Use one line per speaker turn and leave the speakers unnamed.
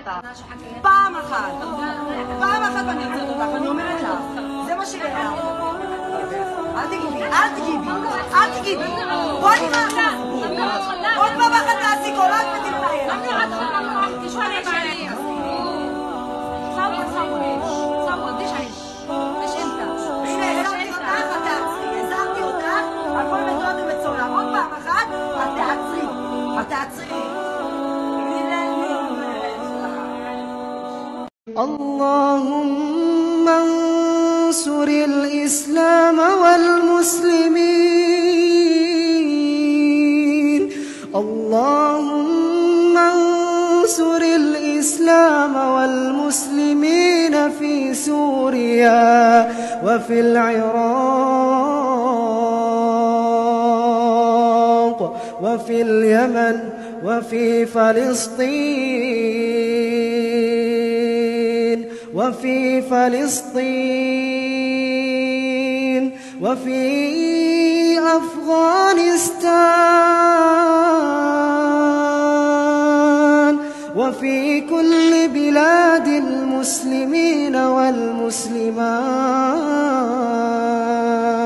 אותך. פעם אחת אני יוצאת אותך, אני אומרת לך. זה מה שיהיה. אל תגידי. בואי נראה. עוד פעם אחת תעשי קולת ותתנהל.
صوت ديش عيش مش انت.
הנה, הזהרתי אותך, הכל מתועד ומצולם. עוד פעם אחת, את תעצרי.
اللهم انصر الإسلام والمسلمين. اللهم انصر الإسلام والمسلمين في سوريا وفي العراق وفي اليمن وفي فلسطين وفي أفغانستان وفي كل بلاد المسلمين والمسلمات.